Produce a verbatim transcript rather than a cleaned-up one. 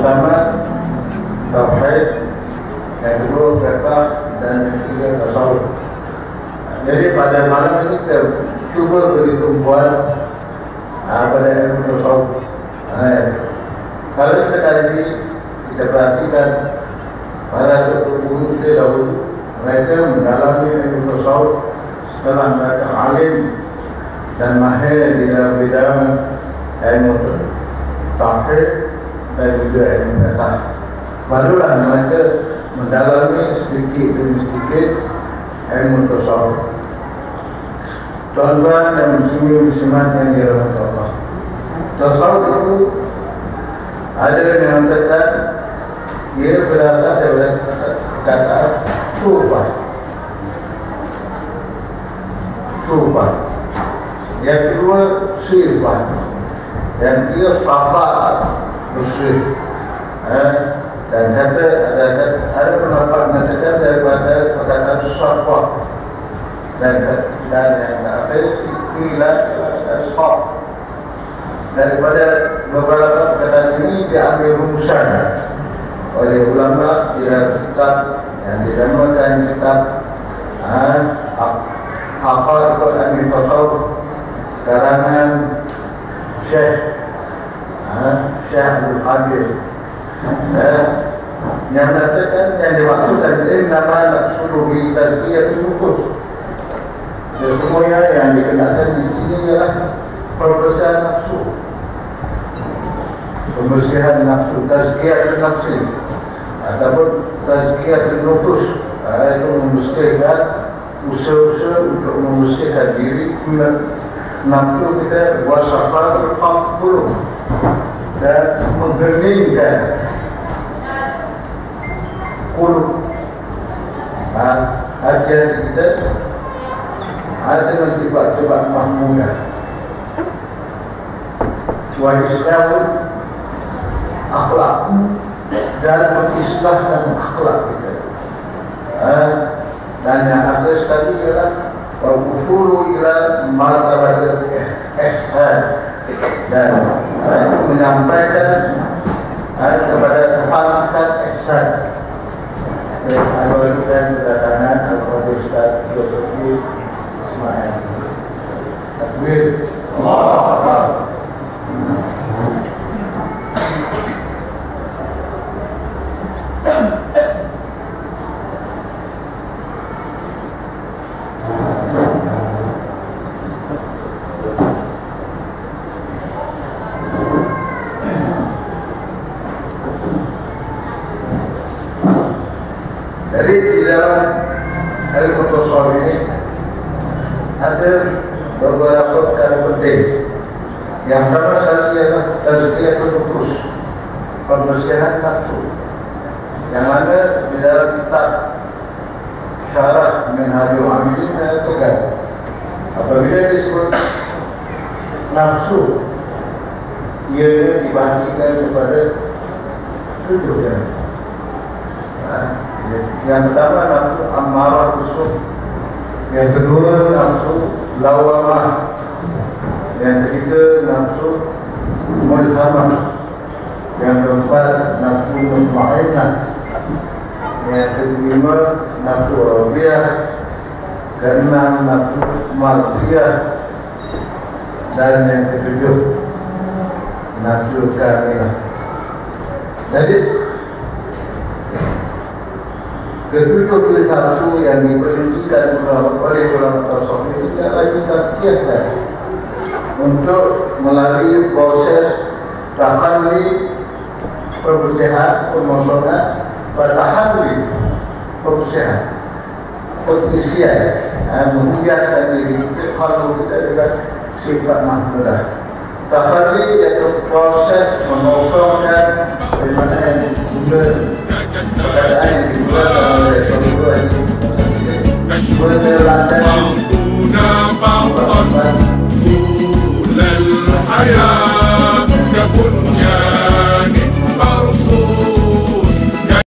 pertama tauhid, yang kedua fiqh, dan yang ketiga tasawuf. Jadi pada malam ini kita cuba beri tumpuan pada ilmu tasawuf. Kalau kita kali ini kita perhatikan para guru kita dahulu, mereka mendalami ilmu tasawuf setelah mereka alim dan mahir di dalam bidang ilmu tauhid dan juga ilmu fiqh. Barulah mereka mendalami sedikit demi sedikit ilmu tasawuf. Tuan-tuan dan muslimin-muslimat yang dirahmati Allah, tasawuf itu ada yang mengatakan ia berasal dari kata sufah. Sufah. Yang kedua sifat. Dan dia safa muslim. Eh, dan ada ada ada pendapat mengatakan daripada perkataan safa dan dan yang terakhir ila asfar. Daripada beberapa perkataan ini diambil rumusan oleh ulama di dalam kitab yang dinamakan kitab Aqaidul Ilmi Tasawuf karangan Syekh Syekh Abdul Qadir, yang mengatakan yang dimaksudkan innama naqsudu bi tazkiyatul nufus. Semuanya yang dikenakan di sini ialah pembersihan nafsu, pembersihan nafsu, tazkiyatul nafsi ataupun tazkiyatul nufus. Itu membersihkan usaha-usaha untuk membersihkan diri nafsu kita, wasafatul qalb, dan mengheningkan qulub. Ajar kita ada sifat-sifat mahmudah, wa islahul akhlak, dan mengislahkan akhlak kita. Dan yang akhir sekali ialah wal-usulu ila martabatil ihsan, dan menyampaikan kepada pangkat ihsan. Kalau kita kedatangan Al-Fadhil Ustaz Zulkifli Ismail. Takbir. Allahu Akbar. Jadi di dalam ilmu tasawuf ini ada beberapa perkara penting. Yang pertama sekali ialah tazkiyatun nufus, pembersihan nafsu, yang mana di dalam kitab Syarah Minhajul Amilin mengatakan apabila disebut nafsu, ia dibahagikan kepada tujuh jenis. Yang pertama nafsu ammarah bisu, yang kedua nafsu lawamah, yang ketiga nafsu mulhamah, yang keempat nafsu mutmainnah, yang kelima nafsu radiyah, keenam nafsu mardiyah, dan yang ketujuh nafsu kamilah. Jadi ketujuh nafsu yang diperincikan oleh ulama tasawuf ini adalah ditazkiyahkan untuk melalui proses tahalli pembersihan, pemosongan, tahalli pembersihan, pengisian, menghiaskan diri kalau kita dengan sifat mahmudah. Tahalli yaitu proses mengosongkan